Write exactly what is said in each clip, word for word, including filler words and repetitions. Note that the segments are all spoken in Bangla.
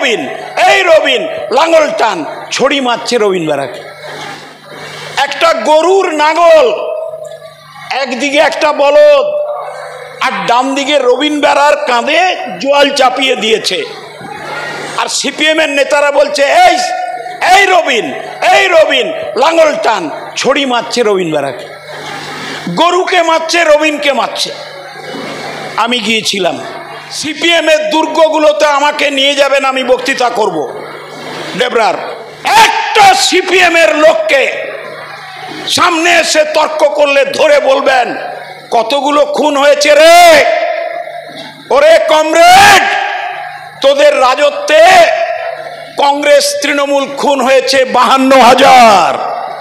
রবিন, এই রবিন, লাঙ্গল টান, ছড়ি মারছে রবিন বেড়াকে। একটা গরুর নাঙল, একদিকে একটা বলদ আর ডান দিকে রবিন বেড়ার কাঁধে জল চাপিয়ে দিয়েছে। আর সিপিএম এর নেতারা বলছে এই এই রবিন, এই রবিন, লাঙ্গল টান, ছড়ি মারছে রবিন বেড়াকে। গরুকে মারছে, রবিনকে মারছে। আমি গিয়েছিলাম। সিপিএম এর দুর্গগুলোতে আমাকে নিয়ে যাবেন, আমি বক্তৃতা করব। ডেবরার একটা সিপিএম এর লোককে সামনে এসে তর্ক করলে ধরে বলবেন কতগুলো খুন হয়েছে রে। ওরে কমরেড, তোদের রাজত্বে কংগ্রেস তৃণমূল খুন হয়েছে বাহান্ন হাজার,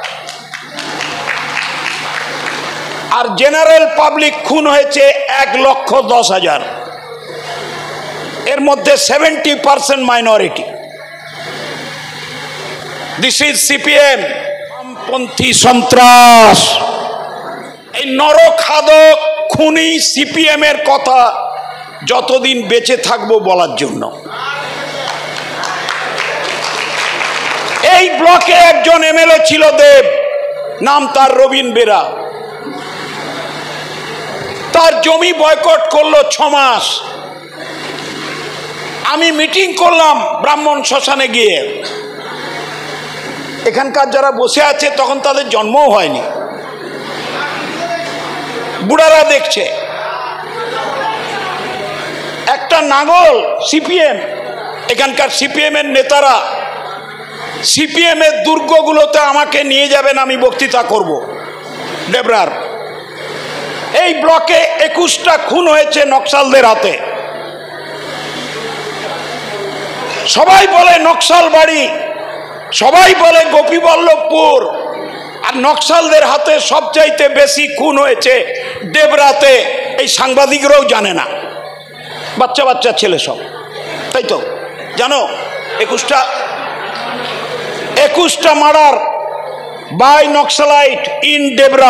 আর জেনারেল পাবলিক খুন হয়েছে এক লক্ষ দশ হাজার। এর মধ্যে seventy percent minority. This is CPM, বামপন্থী সন্ত্রাস। এই নরখাদক খুনি সিপিএম এর কথা যতদিন বেঁচে থাকবো বলার জন্য। এই ব্লকে একজন এমএলএ ছিল দেব, নাম তার রবিন বেরা। তার জমি বয়কট করলো ছ মাস। আমি মিটিং করলাম ব্রাহ্মণ শ্মশানে গিয়ে। এখানকার যারা বসে আছে তখন তাদের জন্মও হয়নি, বুড়ারা দেখছে। একটা নাঙল সিপিএম, এখানকার সিপিএম এর নেতারা সিপিএম এর দুর্গগুলোতে আমাকে নিয়ে যাবেন, আমি বক্তৃতা করব। ডেবরার এই ব্লকে একুশটা খুন হয়েছে নকশালদের হাতে। সবাই বলে নকশাল বাড়ি, সবাই বলে গোপীবল্লভপুর, আর নকশালদের হাতে সবচাইতে বেশি খুন হয়েছে ডেবরাতে। এই সাংবাদিকরাও জানে না, বাচ্চা বাচ্চা ছেলে সব, তাই তো জানো? একুশটা একুশটা murder by naxalite in Debra.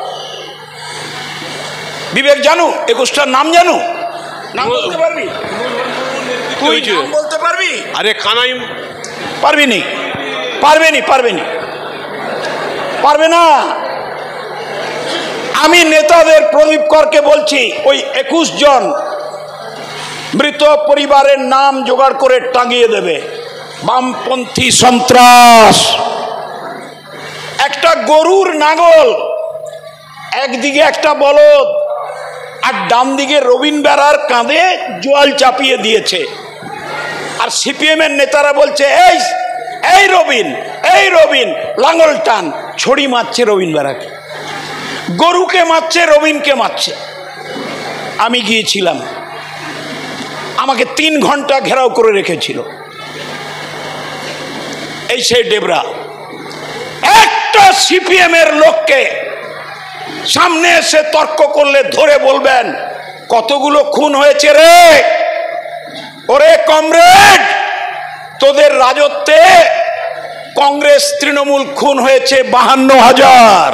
Bibek জানু একুশটার নাম জানু? নাম বলতে পারবি? তুই নাম বলতে পারবি? আরে কানাই পারবি নি? পারবে নি, পারবে নি, পারবে না। আমি নেতাদের প্রদীপ করকে বলছি ওই একুশ জন মৃত পরিবারের নাম জোগাড় করে টাঙিয়ে দেবে। বামপন্থী সন্ত্রাস। একটা গরুর নাঙল, একদিকে একটা বলদ আর ডান দিকে রবিন বেড়ার কাঁধে জল চাপিয়ে দিয়েছে। আর সিপিএম এর নেতারা বলছে এই এই রবিন, এই রবিন, লাঙ্গল টান, ছড়ি মারছে রবিন বেড়াকে। গরুকে মারছে, রবিনকে মারছে। আমি গিয়েছিলাম, আমাকে তিন ঘন্টা ঘেরাও করে রেখেছিল। এই সেই ডেবরা। একটা সিপিএম এর লোককে সামনে এসে তর্ক করলে ধরে বলবেন কতগুলো খুন হয়েছে রে। ওরে কমরেড, তোদের রাজত্বে কংগ্রেস তৃণমূল খুন হয়েছে বাহান্ন হাজার,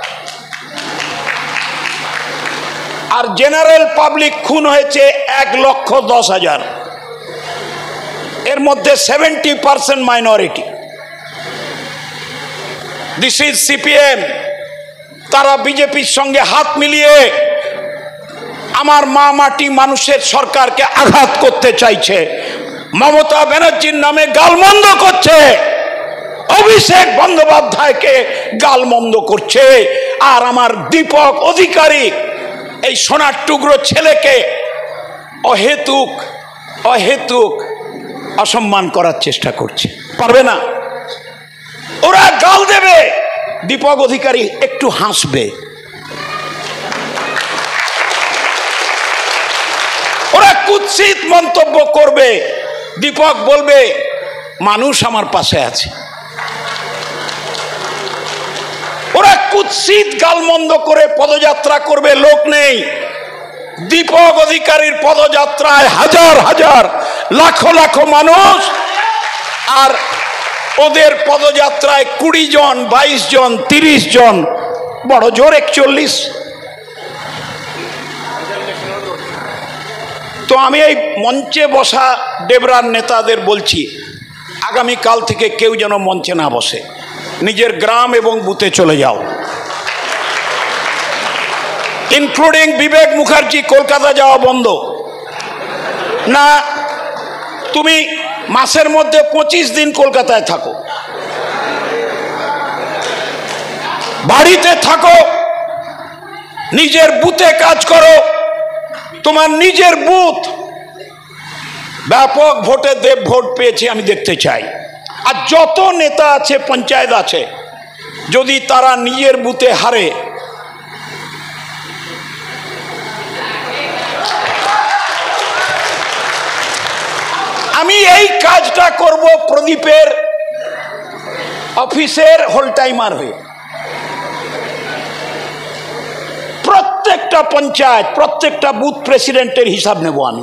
আর জেনারেল পাবলিক খুন হয়েছে এক লক্ষ দশ হাজার। এর মধ্যে seventy percent minority. This is CPM. তারা বিজেপির সঙ্গে হাত মিলিয়ে আমার মা মাটি মানুষের সরকারকে আঘাত করতে চাইছে। মমতা ব্যানার্জির নামে গালমন্দ করছে, অভিষেক বন্দ্যোপাধ্যায়কে গালমন্দ করছে, আর আমার দীপক অধিকারী এই সোনার টুকরো ছেলেকে অহেতুক অহেতুক অসম্মান করার চেষ্টা করছে। পারবে না, ওরা গাল দেবে, দীপক অধিকারী একটু হাসবে। ওরা কুৎসিত মন্তব্য করবে, দীপক বলবে মানুষ আমার পাশে আছে। ওরা কুৎসিত গালমন্দ করে পদযাত্রা করবে, লোক নেই। দীপক অধিকারীর পদযাত্রায় হাজার হাজার লাখো লাখো মানুষ, আর ওদের পদযাত্রায় কুড়ি জন, বাইশ জন, তিরিশ জন, বড় জোর একচল্লিশ। তো আমি এই মঞ্চে বসা ডেবরার নেতাদের বলছি, আগামীকাল থেকে কেউ যেন মঞ্চে না বসে, নিজের গ্রাম এবং বুথে চলে যাও। ইনক্লুডিং বিবেক মুখার্জি কলকাতা যাওয়া বন্ধ না। তুমি মাসের মধ্যে পঁচিশ দিন কলকাতায় থাকো, বাড়িতে থাকো, নিজের বুথে কাজ করো। তোমার নিজের বুথ ব্যাপক ভোটে দেব ভোট পেয়েছে আমি দেখতে চাই। আর যত নেতা আছে পঞ্চায়েত আছে, যদি তারা নিজের বুথে হারে, আমি এই কাজটা করব প্রদীপের অফিসের হোল টাইমার হয়ে। প্রত্যেকটা পঞ্চায়েত, প্রত্যেকটা বুথ প্রেসিডেন্টের হিসাব নেব আমি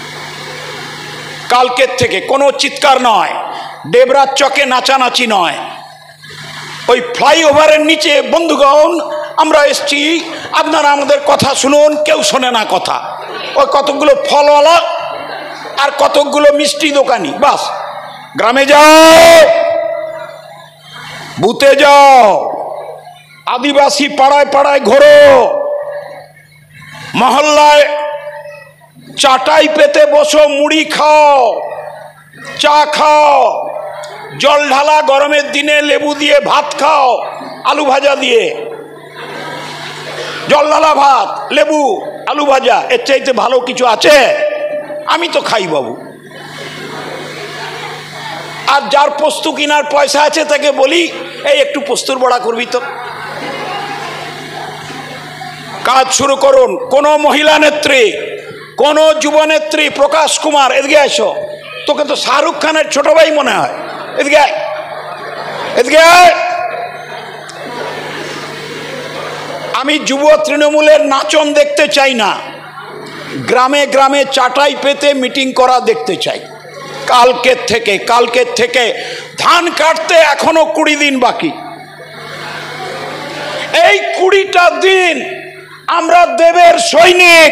কালকের থেকে। কোনো চিৎকার নয়, ডেবরার চকে নাচানাচি নয়। ওই ফ্লাইওভারের নিচে বন্ধুগণ আমরা এসছি, আপনারা আমাদের কথা শুনুন, কেউ শোনে না কথা। ওই কতগুলো ফলওয়ালা আর কতগুলো মিষ্টি দোকানি, বাস। গ্রামে যাও, বুথে যাও, আদিবাসী পাড়ায় পাড়ায় ঘোরো, মহল্লায় চাটাই পেতে বসো, মুড়ি খাও, চা খাও, জল ঢালা গরমের দিনে লেবু দিয়ে ভাত খাও, আলু ভাজা দিয়ে, জল ঢালা ভাত, লেবু, আলু ভাজা, এর চাইতে ভালো কিছু আছে? আমি তো খাই বাবু। আর যার পোস্ত কিনার পয়সা আছে তাকে বলি, এই একটু পোস্তর বড়া করবি তো। কাজ শুরু করুন। কোন মহিলা নেত্রী, কোন যুব নেত্রী, প্রকাশ কুমার, এদিকে এসো। তোকে তো শাহরুখ খানের ছোট ভাই মনে হয়, এদিকে এদিকে। আমি যুব তৃণমূলের নাচন দেখতে চাই না, গ্রামে গ্রামে চাটাই পেতে মিটিং করা দেখতে চাই। কালকের থেকে কালকের থেকে ধান কাটতে এখনো কুড়ি দিন বাকি। এই কুড়িটা দিন আমরা দেবের সৈনিক।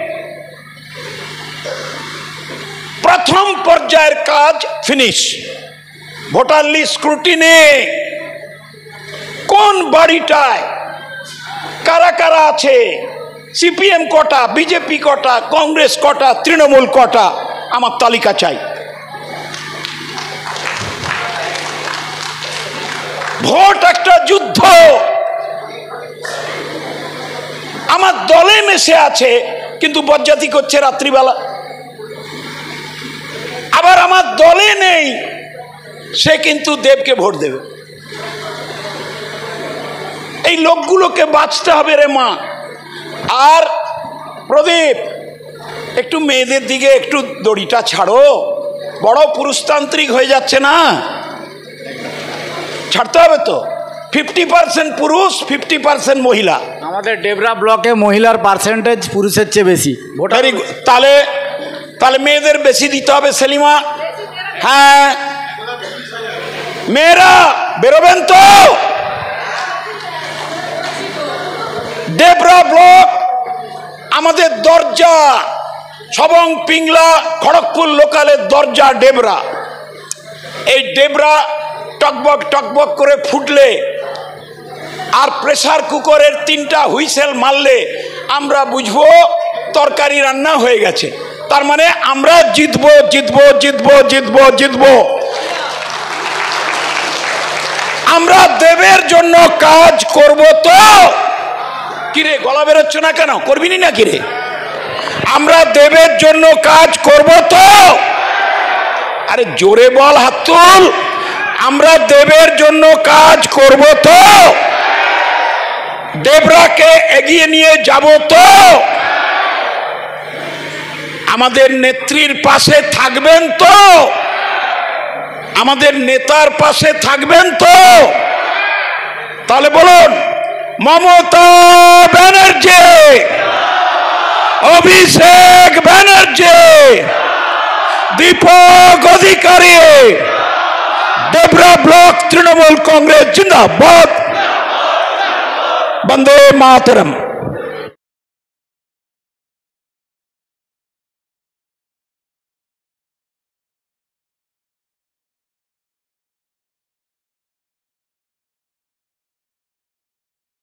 প্রথম পর্যায়ের কাজ ফিনিশ। ভোটার লিস্ট স্ক্রুটিনি, কোন বাড়িটায় কারা কারা আছে, সিপিএম কটা, বিজেপি কটা, কংগ্রেস কটা, তৃণমূল কটা, আমার তালিকা চাই। ভোট একটা যুদ্ধ। আমার দলে মেশে আছে কিন্তু বজ্জাতি করছে রাত্রিবেলা। আবার আমার দলে নেই, সে কিন্তু দেবকে ভোট দেবে। এই লোকগুলোকে বাঁচতে হবে রে মা। আর প্রদীপ, একটু মেয়েদের দিকে একটু দড়িটা ছাড়ো, বড় পুরুষতান্ত্রিক হয়ে যাচ্ছে না? ছাড়তে হবে তো। ফিফটি পার্সেন্ট পুরুষ, ফিফটি পার্সেন্ট মহিলা। আমাদের ডেবরা ব্লকে মহিলার পার্সেন্টেজ পুরুষের চেয়ে বেশি। ভোটারি তাহলে তাহলে মেয়েদের বেশি দিতে হবে সেলিমা। হ্যাঁ, মেয়েরা বেরোবেন তো। ডেবরা ব্লক আমাদের দরজা, ছবং, পিংলা, খড়গপুর লোকালের দরজা ডেবরা। এই ডেবরা টকবক টকবক করে ফুটলে আর প্রেসার কুকারের তিনটা হুইসেল মারলে আমরা বুঝবো তরকারি রান্না হয়ে গেছে। তার মানে আমরা জিতবো জিতবো জিতবো জিতবো জিতবো। আমরা দেবের জন্য কাজ করব তো। কিরে গলা বেরোচ্ছে না কেন? করবি না কিরে? আমরা দেবের জন্য কাজ করব তো। আরে জোরে বল, হাত তুল। আমরা দেবের জন্য কাজ করব তো। ডেবরাকে এগিয়ে নিয়ে যাব তো। আমাদের নেত্রীর পাশে থাকবেন তো। আমাদের নেতার পাশে থাকবেন তো। তাহলে বলুন, মমতা ব্যানার্জি, অভিষেক ব্যানার্জি, দীপক অধিকারী, ডেবরা ব্লক তৃণমূল কংগ্রেস জিন্দাবাদ। বন্দে মাতরম।